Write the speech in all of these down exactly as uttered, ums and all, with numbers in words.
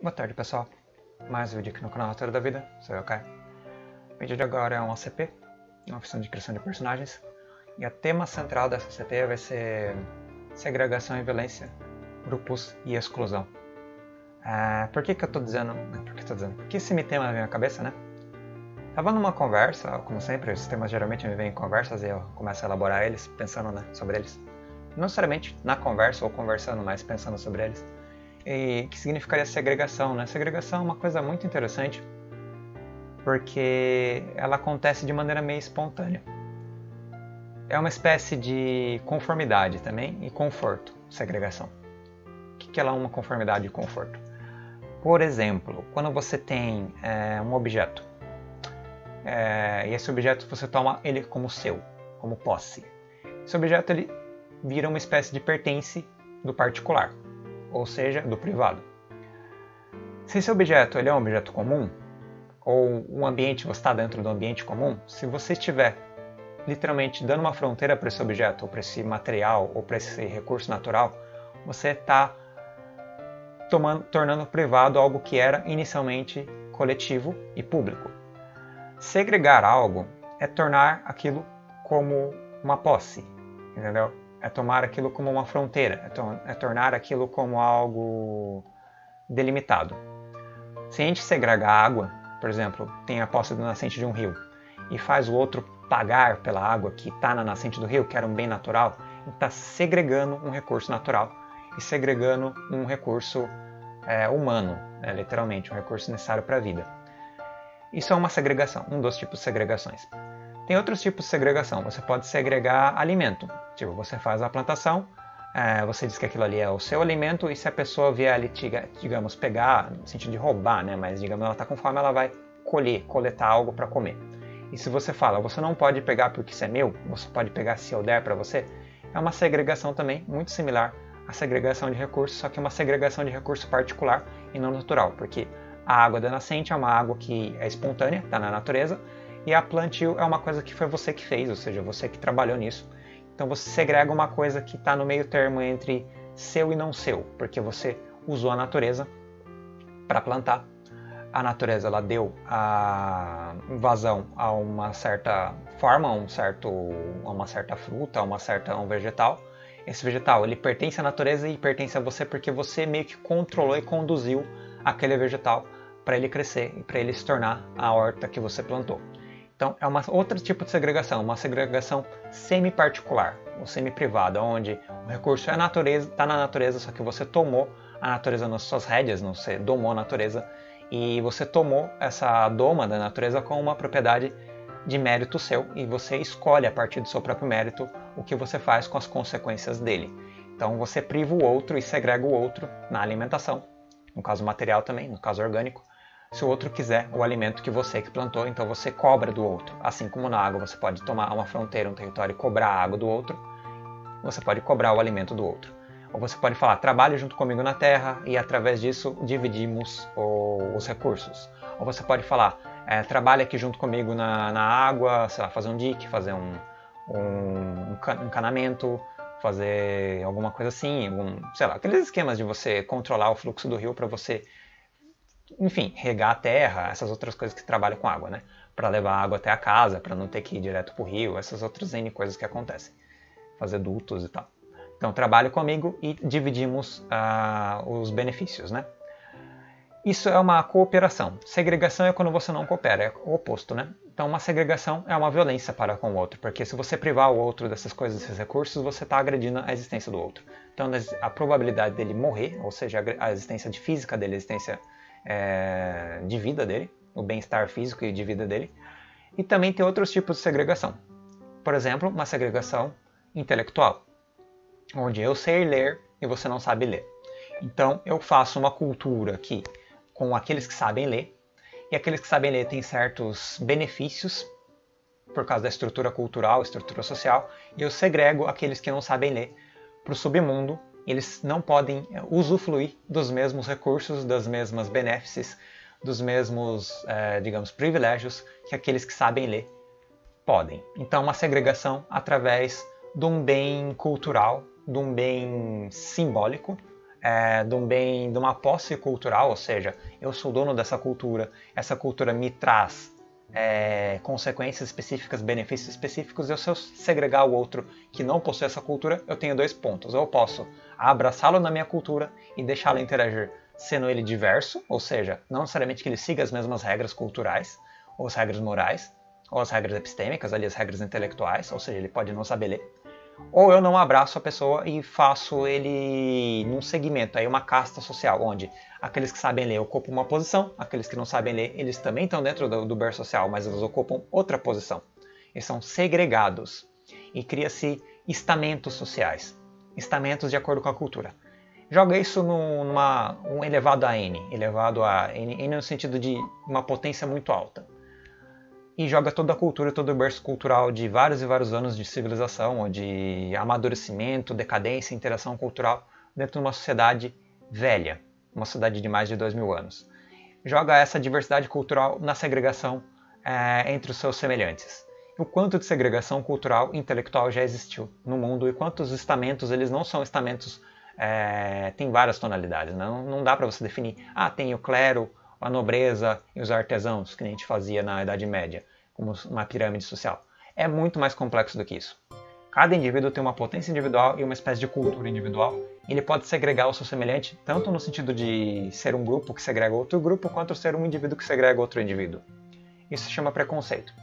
Boa tarde, pessoal. Mais um vídeo aqui no canal Roteiro da Vida, sou eu, Caio. O vídeo de agora é um A C P, uma oficina de criação de personagens, e o tema central dessa A C P vai ser segregação e violência, grupos e exclusão. É, por que que eu tô dizendo... Por que eu tô dizendo? Porque esse me tema na minha cabeça, né? Tava numa conversa, como sempre, esses temas geralmente me vêm em conversas e eu começo a elaborar eles, pensando né, sobre eles. Não necessariamente na conversa ou conversando, mas pensando sobre eles. E que significaria segregação, né? Segregação é uma coisa muito interessante porque ela acontece de maneira meio espontânea. É uma espécie de conformidade também e conforto, segregação. O que ela é uma conformidade e conforto? Por exemplo, quando você tem é, um objeto é, e esse objeto você toma ele como seu, como posse. Esse objeto ele vira uma espécie de pertence do particular, ou seja, do privado. Se esse objeto ele é um objeto comum, ou um ambiente, você está dentro do ambiente comum, se você estiver literalmente dando uma fronteira para esse objeto, ou para esse material, ou para esse recurso natural, você está tornando privado algo que era inicialmente coletivo e público. Segregar algo é tornar aquilo como uma posse, entendeu? É tomar aquilo como uma fronteira, é, to é tornar aquilo como algo delimitado. Se a gente segregar a água, por exemplo, tem a posse da nascente de um rio, e faz o outro pagar pela água que está na nascente do rio, que era um bem natural, está segregando um recurso natural e segregando um recurso é, humano, né, literalmente, um recurso necessário para a vida. Isso é uma segregação, um dos tipos de segregações. Tem outros tipos de segregação. Você pode segregar alimento. Tipo, você faz a plantação, é, você diz que aquilo ali é o seu alimento, e se a pessoa vier ali, digamos, pegar, no sentido de roubar, né? Mas, digamos, ela está com fome, ela vai colher, coletar algo para comer. E se você fala, você não pode pegar porque isso é meu, você pode pegar se eu der para você, é uma segregação também muito similar à segregação de recursos, só que é uma segregação de recurso particular e não natural, porque a água da nascente é uma água que é espontânea, está na natureza, e a plantio é uma coisa que foi você que fez, ou seja, você que trabalhou nisso. Então você segrega uma coisa que está no meio termo entre seu e não seu, porque você usou a natureza para plantar. A natureza ela deu a vazão a uma certa forma, a, um certo, a uma certa fruta, a uma certa, a um vegetal. Esse vegetal ele pertence à natureza e pertence a você porque você meio que controlou e conduziu aquele vegetal para ele crescer e para ele se tornar a horta que você plantou. Então é uma outro tipo de segregação, uma segregação semi-particular, ou semi-privada, onde o recurso é a natureza, está na natureza, só que você tomou a natureza nas suas rédeas, não, você domou a natureza, e você tomou essa doma da natureza como uma propriedade de mérito seu, e você escolhe a partir do seu próprio mérito o que você faz com as consequências dele. Então você priva o outro e segrega o outro na alimentação, no caso material também, no caso orgânico. Se o outro quiser o alimento que você que plantou, então você cobra do outro. Assim como na água você pode tomar uma fronteira, um território e cobrar a água do outro, você pode cobrar o alimento do outro. Ou você pode falar, trabalhe junto comigo na terra e através disso dividimos o, os recursos. Ou você pode falar, é, trabalhe aqui junto comigo na, na água, sei lá, fazer um dique, fazer um, um, um encanamento, fazer alguma coisa assim, algum, sei lá, aqueles esquemas de você controlar o fluxo do rio para você, enfim, regar a terra, essas outras coisas que trabalham com água, né? Para levar a água até a casa, para não ter que ir direto para o rio, essas outras N coisas que acontecem. Fazer dutos e tal. Então, trabalhe comigo e dividimos uh, os benefícios, né? Isso é uma cooperação. Segregação é quando você não coopera, é o oposto, né? Então, uma segregação é uma violência para com o outro, porque se você privar o outro dessas coisas, desses recursos, você está agredindo a existência do outro. Então, a probabilidade dele morrer, ou seja, a existência de física dele, a existência É, de vida dele, o bem-estar físico e de vida dele. E também tem outros tipos de segregação. Por exemplo, uma segregação intelectual, onde eu sei ler e você não sabe ler. Então eu faço uma cultura aqui com aqueles que sabem ler, e aqueles que sabem ler têm certos benefícios por causa da estrutura cultural, estrutura social, e eu segrego aqueles que não sabem ler para o submundo. Eles não podem usufruir dos mesmos recursos, das mesmas benefícios, dos mesmos, é, digamos, privilégios que aqueles que sabem ler podem. Então, uma segregação através de um bem cultural, de um bem simbólico, é, de um bem, de uma posse cultural, ou seja, eu sou dono dessa cultura, essa cultura me traz é, consequências específicas, benefícios específicos, e se eu segregar o outro que não possui essa cultura, eu tenho dois pontos. Eu posso abraçá-lo na minha cultura e deixá-lo interagir sendo ele diverso, ou seja, não necessariamente que ele siga as mesmas regras culturais, ou as regras morais, ou as regras epistêmicas, ali as regras intelectuais, ou seja, ele pode não saber ler. Ou eu não abraço a pessoa e faço ele num segmento, aí uma casta social, onde aqueles que sabem ler ocupam uma posição, aqueles que não sabem ler, eles também estão dentro do, do berço social, mas eles ocupam outra posição. Eles são segregados. E cria-se estamentos sociais, estamentos de acordo com a cultura. Joga isso numa um elevado a n, elevado a n, n no sentido de uma potência muito alta. E joga toda a cultura, todo o berço cultural de vários e vários anos de civilização, ou de amadurecimento, decadência, interação cultural dentro de uma sociedade velha, uma sociedade de mais de dois mil anos. Joga essa diversidade cultural na segregação é, entre os seus semelhantes. O quanto de segregação cultural e intelectual já existiu no mundo e quantos estamentos, eles não são estamentos, é, tem várias tonalidades, não, não dá para você definir, ah, tem o clero, a nobreza e os artesãos, que a gente fazia na Idade Média, como uma pirâmide social. É muito mais complexo do que isso. Cada indivíduo tem uma potência individual e uma espécie de cultura individual, e ele pode segregar o seu semelhante, tanto no sentido de ser um grupo que segrega outro grupo, quanto ser um indivíduo que segrega outro indivíduo. Isso se chama preconceito.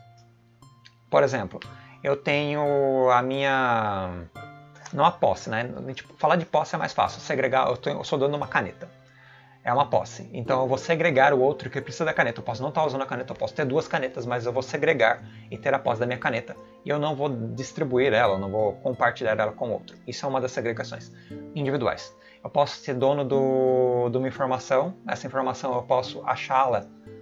Por exemplo, eu tenho a minha... não a posse, né? Tipo, falar de posse é mais fácil. Segregar, eu, tô, eu sou dono de uma caneta. É uma posse. Então eu vou segregar o outro que precisa da caneta. Eu posso não estar usando a caneta, eu posso ter duas canetas, mas eu vou segregar e ter a posse da minha caneta. E eu não vou distribuir ela, eu não vou compartilhar ela com o outro. Isso é uma das segregações individuais. Eu posso ser dono do, de uma informação. Essa informação eu posso achá-la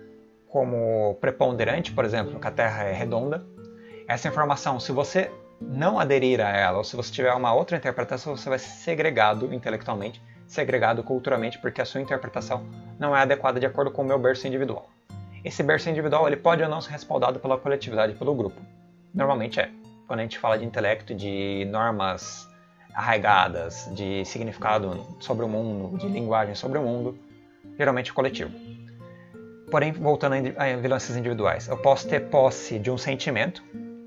como preponderante, por exemplo, que a Terra é redonda. Essa informação, se você não aderir a ela, ou se você tiver uma outra interpretação, você vai ser segregado intelectualmente, segregado culturalmente, porque a sua interpretação não é adequada de acordo com o meu berço individual. Esse berço individual ele pode ou não ser respaldado pela coletividade, pelo grupo. Normalmente é. Quando a gente fala de intelecto, de normas arraigadas, de significado sobre o mundo, de linguagem sobre o mundo, geralmente é coletivo. Porém, voltando a violências individuais, eu posso ter posse de um sentimento,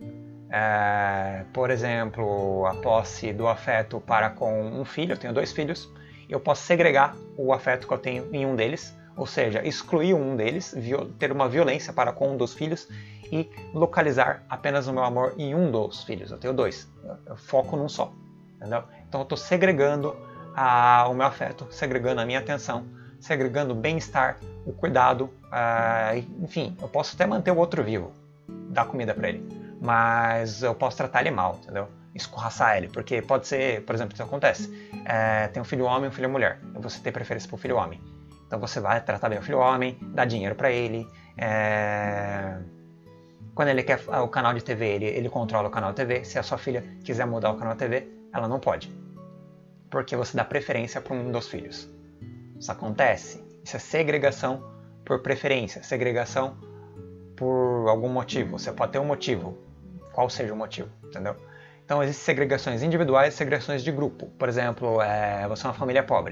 é, por exemplo, a posse do afeto para com um filho, eu tenho dois filhos, eu posso segregar o afeto que eu tenho em um deles, ou seja, excluir um deles, ter uma violência para com um dos filhos e localizar apenas o meu amor em um dos filhos. Eu tenho dois, eu foco num só, entendeu? Então eu estou segregando a, o meu afeto, segregando a minha atenção, segregando o bem-estar, o cuidado, uh, enfim, eu posso até manter o outro vivo, dar comida para ele, mas eu posso tratar ele mal, entendeu? Escorraçar ele, porque pode ser, por exemplo, isso acontece, é, tem um filho homem e um filho mulher, e você tem preferência para o filho homem, então você vai tratar bem o filho homem, dá dinheiro para ele, é... quando ele quer o canal de T V, ele, ele controla o canal de T V, se a sua filha quiser mudar o canal de T V, ela não pode, porque você dá preferência para um dos filhos. Isso acontece, isso é segregação por preferência, segregação por algum motivo, você pode ter um motivo, qual seja o motivo, entendeu? Então existem segregações individuais e segregações de grupo. Por exemplo, é, você é uma família pobre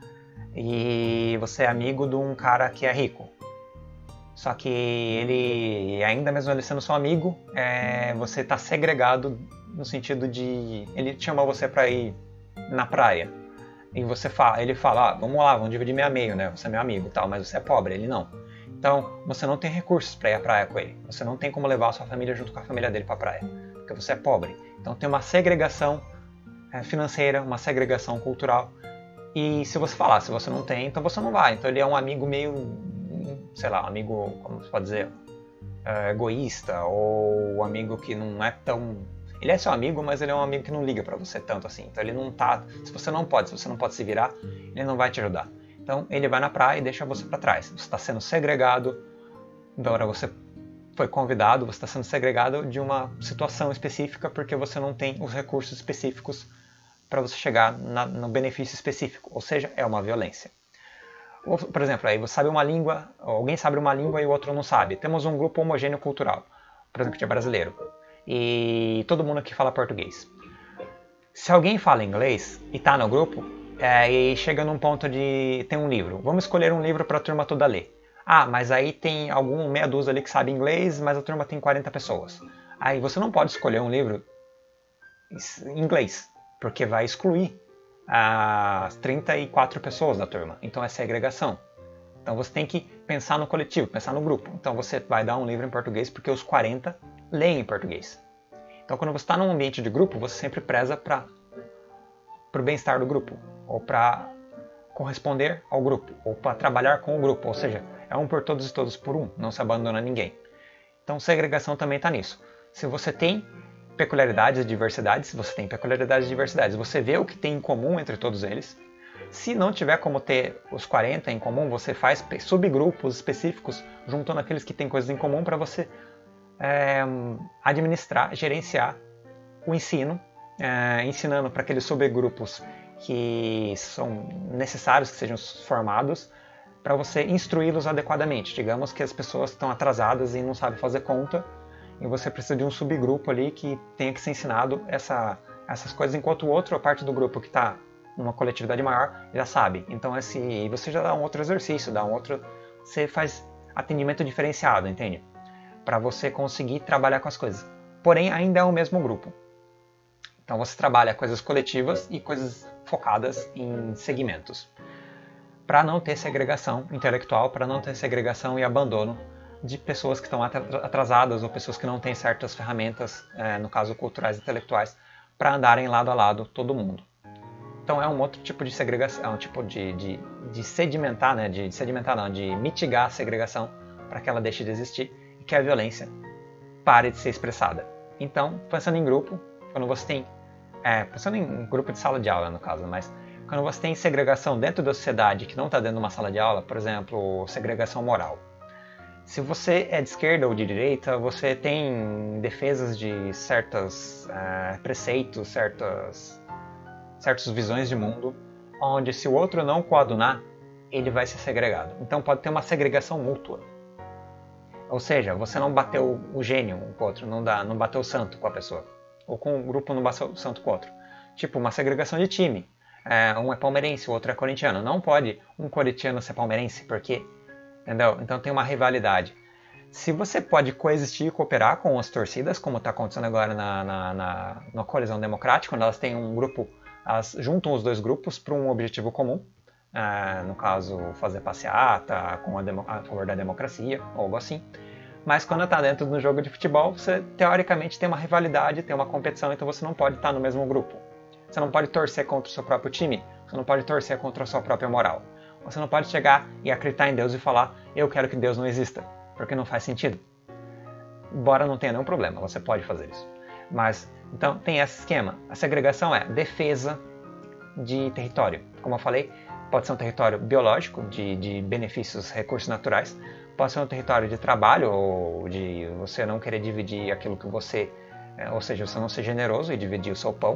e você é amigo de um cara que é rico. Só que ele, ainda mesmo ele sendo seu amigo, é, você está segregado no sentido de... ele chama você para ir na praia. E você fala, ele fala, ah, vamos lá, vamos dividir meio a meio, né? Você é meu amigo e tal, mas você é pobre, ele não. Então, você não tem recursos para ir à praia com ele. Você não tem como levar a sua família junto com a família dele para a praia, porque você é pobre. Então, tem uma segregação financeira, uma segregação cultural. E se você falar, se você não tem, então você não vai. Então, ele é um amigo meio, sei lá, um amigo, como se pode dizer, é, egoísta, ou um amigo que não é tão... Ele é seu amigo, mas ele é um amigo que não liga pra você tanto assim. Então ele não tá... Se você não pode, se você não pode se virar, ele não vai te ajudar. Então ele vai na praia e deixa você pra trás. Você está sendo segregado, agora você foi convidado, você está sendo segregado de uma situação específica porque você não tem os recursos específicos para você chegar na, no benefício específico. Ou seja, é uma violência. Ou, por exemplo, aí você sabe uma língua, alguém sabe uma língua e o outro não sabe. Temos um grupo homogêneo cultural, por exemplo, que é brasileiro. E todo mundo aqui fala português. Se alguém fala inglês e está no grupo, é, e chega num ponto de... tem um livro. Vamos escolher um livro para a turma toda ler. Ah, mas aí tem algum meia dúzia ali que sabe inglês, mas a turma tem quarenta pessoas. Aí você não pode escolher um livro em inglês, porque vai excluir as trinta e quatro pessoas da turma. Então é segregação. Então você tem que pensar no coletivo, pensar no grupo. Então você vai dar um livro em português porque os quarenta leem em português. Então quando você está num ambiente de grupo, você sempre preza para o bem-estar do grupo, ou para corresponder ao grupo, ou para trabalhar com o grupo. Ou seja, é um por todos e todos por um, não se abandona ninguém. Então segregação também está nisso. Se você tem peculiaridades e diversidades, você tem peculiaridades e diversidades. Você vê o que tem em comum entre todos eles. Se não tiver como ter os quarenta em comum, você faz subgrupos específicos juntando aqueles que têm coisas em comum para você é, administrar, gerenciar o ensino, é, ensinando para aqueles subgrupos que são necessários que sejam formados, para você instruí-los adequadamente. Digamos que as pessoas estão atrasadas e não sabem fazer conta, e você precisa de um subgrupo ali que tenha que ser ensinado essa, essas coisas, enquanto o outro, a parte do grupo que está numa coletividade maior, já sabe. Então esse, você já dá um outro exercício, dá um outro, você faz atendimento diferenciado, entende? Para você conseguir trabalhar com as coisas. Porém, ainda é o mesmo grupo. Então você trabalha coisas coletivas e coisas focadas em segmentos. Para não ter segregação intelectual, para não ter segregação e abandono de pessoas que estão atrasadas ou pessoas que não têm certas ferramentas, é, no caso culturais e intelectuais, para andarem lado a lado todo mundo. Então é um outro tipo de segregação, é um tipo de, de, de sedimentar, né? de, de sedimentar não, de mitigar a segregação para que ela deixe de existir e que a violência pare de ser expressada. Então, pensando em grupo, quando você tem, é, pensando em grupo de sala de aula no caso, mas quando você tem segregação dentro da sociedade que não está dentro de uma sala de aula, por exemplo, segregação moral. Se você é de esquerda ou de direita, você tem defesas de certos uh, preceitos, certas, certas visões de mundo, onde se o outro não coadunar, ele vai ser segregado. Então pode ter uma segregação mútua. Ou seja, você não bateu o gênio um com o outro, não, dá, não bateu o santo com a pessoa. Ou com o grupo não bateu o santo com o outro. Tipo, uma segregação de time. É, um é palmeirense, o outro é corintiano. Não pode um corintiano ser palmeirense, porque... Entendeu? Então tem uma rivalidade. Se você pode coexistir e cooperar com as torcidas, como está acontecendo agora na, na, na, na coalizão democrática, quando elas têm um grupo, elas juntam os dois grupos para um objetivo comum, uh, no caso fazer passeata com a, demo, a favor da democracia, ou algo assim. Mas quando está dentro do jogo de futebol, você teoricamente tem uma rivalidade, tem uma competição, então você não pode estar no mesmo grupo. Você não pode torcer contra o seu próprio time, você não pode torcer contra a sua própria moral. Você não pode chegar e acreditar em Deus e falar, eu quero que Deus não exista, porque não faz sentido. Embora não tenha nenhum problema, você pode fazer isso. Mas, então, tem esse esquema. A segregação é defesa de território. Como eu falei, pode ser um território biológico, de, de benefícios, recursos naturais, pode ser um território de trabalho, ou de você não querer dividir aquilo que você... Ou seja, você não ser generoso e dividir o seu pão,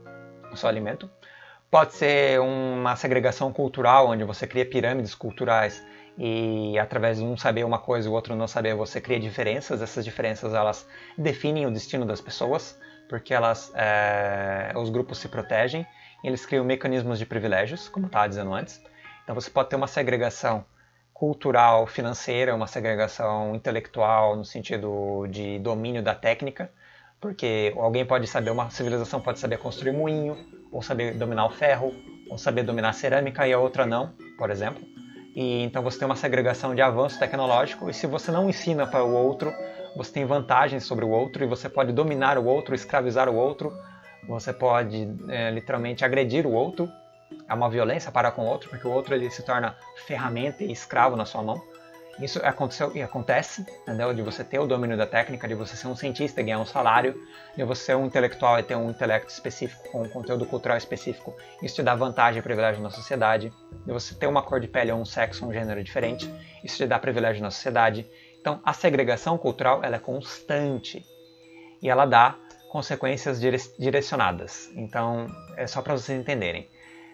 o seu alimento. Pode ser uma segregação cultural, onde você cria pirâmides culturais e através de um saber uma coisa e o outro não saber, você cria diferenças. Essas diferenças elas definem o destino das pessoas, porque elas, é, os grupos se protegem, e eles criam mecanismos de privilégios, como eu estava dizendo antes. Então você pode ter uma segregação cultural, financeira, uma segregação intelectual no sentido de domínio da técnica, porque alguém pode saber, uma civilização pode saber construir moinho, ou saber dominar o ferro, ou saber dominar a cerâmica e a outra não, por exemplo. E então você tem uma segregação de avanço tecnológico, e se você não ensina para o outro, você tem vantagens sobre o outro, e você pode dominar o outro, escravizar o outro, você pode é, literalmente agredir o outro, é uma violência parar com o outro, porque o outro ele se torna ferramenta e escravo na sua mão. Isso aconteceu e acontece, entendeu? De você ter o domínio da técnica, de você ser um cientista e ganhar um salário, de você ser um intelectual e ter um intelecto específico, com um conteúdo cultural específico. Isso te dá vantagem e privilégio na sociedade. De você ter uma cor de pele ou um sexo, um gênero diferente, isso te dá privilégio na sociedade. Então, a segregação cultural ela é constante e ela dá consequências dire direcionadas. Então, é só para vocês entenderem.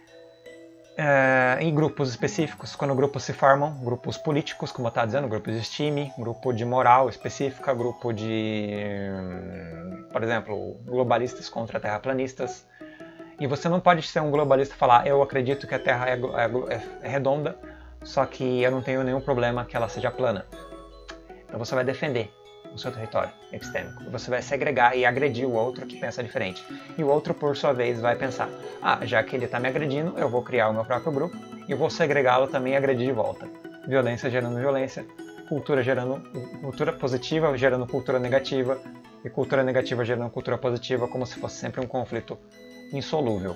É, em grupos específicos, quando grupos se formam, grupos políticos, como eu estava dizendo, grupos de estime, grupo de moral específica, grupo de, por exemplo, globalistas contra terraplanistas, E você não pode ser um globalista e falar, eu acredito que a Terra é, é, é redonda, só que eu não tenho nenhum problema que ela seja plana. Então você vai defender o seu território epistêmico. Você vai segregar e agredir o outro que pensa diferente. E o outro, por sua vez, vai pensar, ah, já que ele está me agredindo, eu vou criar o meu próprio grupo e vou segregá-lo também e agredir de volta. Violência gerando violência, cultura gerando cultura positiva, gerando cultura negativa, e cultura negativa gerando cultura positiva, como se fosse sempre um conflito insolúvel.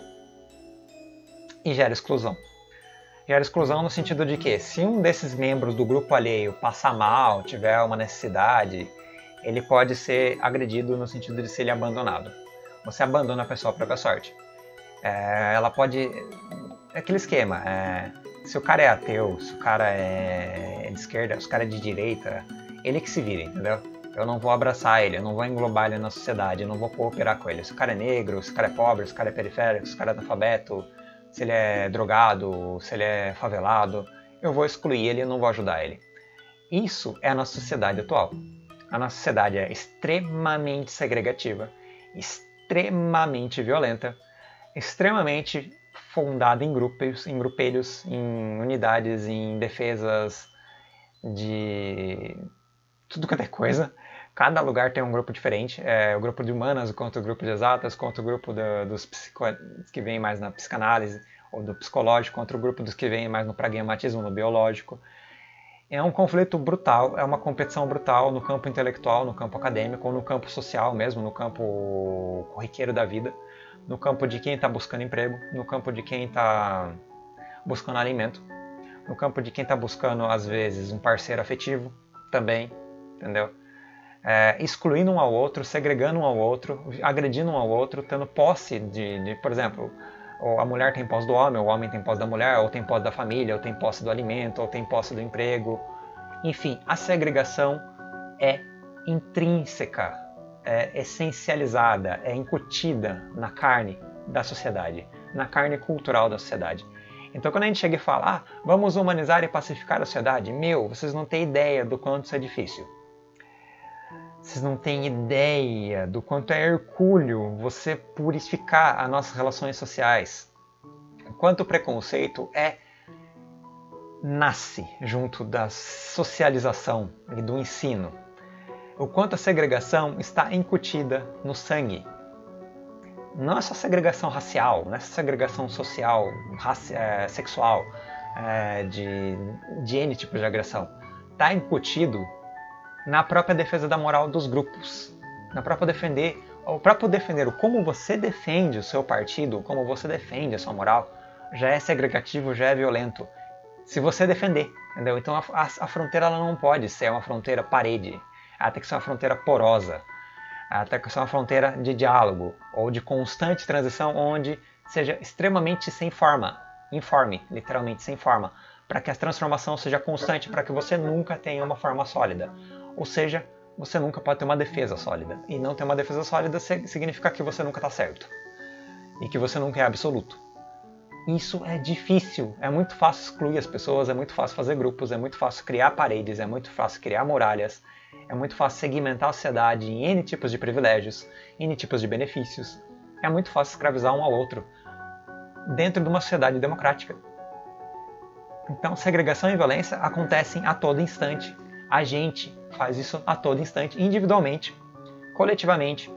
E gera exclusão. Gera exclusão no sentido de que, se um desses membros do grupo alheio passar mal, tiver uma necessidade, ele pode ser agredido no sentido de ser ele abandonado. Você abandona a pessoa para a própria sorte. É, ela pode... É aquele esquema. É, se o cara é ateu, se o cara é de esquerda, se o cara é de direita, ele que se vira, entendeu? Eu não vou abraçar ele, eu não vou englobar ele na sociedade, eu não vou cooperar com ele. Se o cara é negro, se o cara é pobre, se o cara é periférico, se o cara é analfabeto, se ele é drogado, se ele é favelado, eu vou excluir ele e não vou ajudar ele. Isso é a nossa sociedade atual. A nossa sociedade é extremamente segregativa, extremamente violenta, extremamente fundada em grupos, em grupelhos, em unidades, em defesas de tudo quanto é coisa. Cada lugar tem um grupo diferente. É, o grupo de humanas contra o grupo de exatas, contra o grupo do, dos psico... que vem mais na psicanálise, ou do psicológico, contra o grupo dos que vem mais no pragmatismo, no biológico. É um conflito brutal, é uma competição brutal no campo intelectual, no campo acadêmico, ou no campo social mesmo, no campo corriqueiro da vida, no campo de quem está buscando emprego, no campo de quem está buscando alimento, no campo de quem está buscando, às vezes, um parceiro afetivo também, entendeu? É, excluindo um ao outro, segregando um ao outro, agredindo um ao outro, tendo posse de, de, por exemplo, a mulher tem posse do homem, o homem tem posse da mulher, ou tem posse da família, ou tem posse do alimento, ou tem posse do emprego. Enfim, a segregação é intrínseca, é essencializada, é incutida na carne da sociedade, na carne cultural da sociedade. Então quando a gente chega e fala, ah, vamos humanizar e pacificar a sociedade, meu, vocês não têm ideia do quanto isso é difícil. Vocês não têm ideia do quanto é hercúleo você purificar as nossas relações sociais. O quanto o preconceito é nasce junto da socialização e do ensino. O quanto a segregação está incutida no sangue. Não é só segregação racial, não é só segregação social, raci é, sexual, é, de, de N tipos de agressão. Está incutido na própria defesa da moral dos grupos, na própria defender, o próprio defender o como você defende o seu partido, como você defende a sua moral, já é segregativo, já é violento. Se você defender, entendeu? Então a, a, a fronteira ela não pode ser uma fronteira parede, ela tem que ser uma fronteira porosa, ela tem que ser uma fronteira de diálogo ou de constante transição, onde seja extremamente sem forma, informe, literalmente sem forma, para que a transformação seja constante, para que você nunca tenha uma forma sólida. Ou seja, você nunca pode ter uma defesa sólida. E não ter uma defesa sólida significa que você nunca está certo. E que você nunca é absoluto. Isso é difícil. É muito fácil excluir as pessoas, é muito fácil fazer grupos, é muito fácil criar paredes, é muito fácil criar muralhas, é muito fácil segmentar a sociedade em N tipos de privilégios, N tipos de benefícios. É muito fácil escravizar um ao outro dentro de uma sociedade democrática. Então, segregação e violência acontecem a todo instante. A gente faz isso a todo instante, individualmente, coletivamente,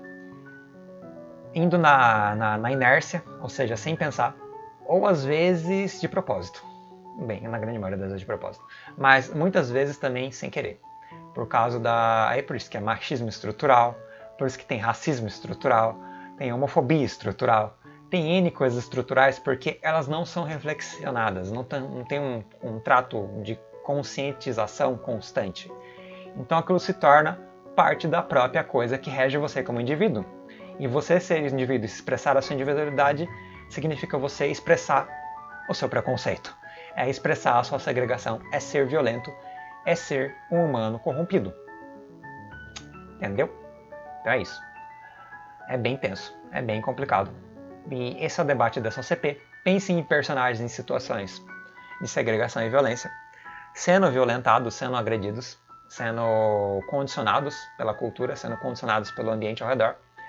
indo na, na, na inércia, ou seja, sem pensar, ou às vezes de propósito. Bem, na grande maioria das vezes de propósito. Mas muitas vezes também sem querer. Por causa da... É por isso que é machismo estrutural, por isso que tem racismo estrutural, tem homofobia estrutural, tem N coisas estruturais, porque elas não são reflexionadas, não tem, não tem um, um trato de conscientização constante. Então aquilo se torna parte da própria coisa que rege você como indivíduo. E você ser indivíduo e expressar a sua individualidade significa você expressar o seu preconceito. É expressar a sua segregação, é ser violento, é ser um humano corrompido. Entendeu? Então é isso. É bem tenso, é bem complicado. E esse é o debate dessa O C P. Pense em personagens em situações de segregação e violência, sendo violentados, sendo agredidos, sendo condicionados pela cultura, sendo condicionados pelo ambiente ao redor.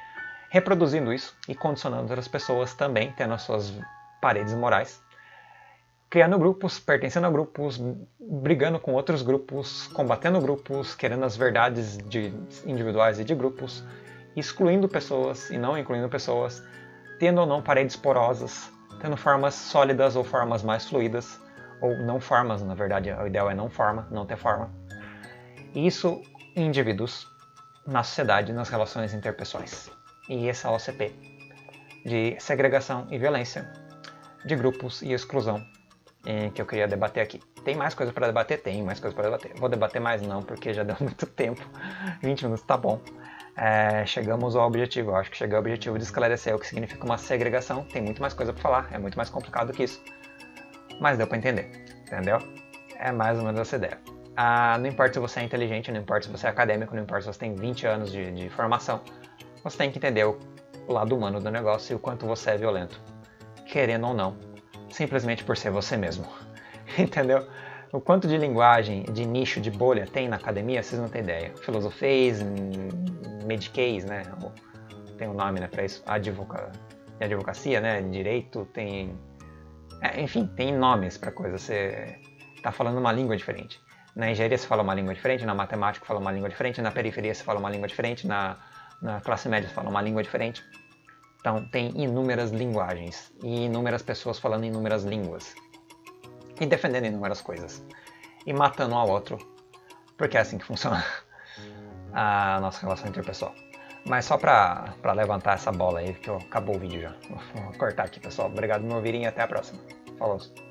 reproduzindo isso e condicionando outras pessoas também, tendo as suas paredes morais, criando grupos, pertencendo a grupos, brigando com outros grupos, combatendo grupos, querendo as verdades de individuais e de grupos, excluindo pessoas e não incluindo pessoas, tendo ou não paredes porosas, tendo formas sólidas ou formas mais fluídas, ou não formas, na verdade, o ideal é não forma, não ter forma. E isso em indivíduos, na sociedade, nas relações interpessoais. E esse é o O C P, de segregação e violência, de grupos e exclusão, que eu queria debater aqui. Tem mais coisa para debater? Tem mais coisa para debater. Vou debater mais não, porque já deu muito tempo. vinte minutos tá bom. É, chegamos ao objetivo. Eu acho que cheguei ao objetivo de esclarecer o que significa uma segregação. Tem muito mais coisa para falar, é muito mais complicado que isso. Mas deu para entender, entendeu? É mais ou menos essa ideia. Ah, não importa se você é inteligente, não importa se você é acadêmico, não importa se você tem vinte anos de, de formação, você tem que entender o, o lado humano do negócio e o quanto você é violento, querendo ou não, simplesmente por ser você mesmo. Entendeu? O quanto de linguagem, de nicho, de bolha tem na academia, vocês não têm ideia. Filosofês, mediquês, né? Tem um nome, né, para isso. Advoca... Advocacia, né? Direito, tem... É, enfim, tem nomes para coisa. Você está falando uma língua diferente. Na engenharia se fala uma língua diferente, na matemática se fala uma língua diferente, na periferia se fala uma língua diferente, na, na classe média se fala uma língua diferente. Então, tem inúmeras linguagens e inúmeras pessoas falando inúmeras línguas e defendendo inúmeras coisas e matando um ao outro, porque é assim que funciona a nossa relação interpessoal. Mas só pra, pra levantar essa bola aí, que acabou o vídeo já. Vou cortar aqui, pessoal. Obrigado por me ouvirem e até a próxima. Falou!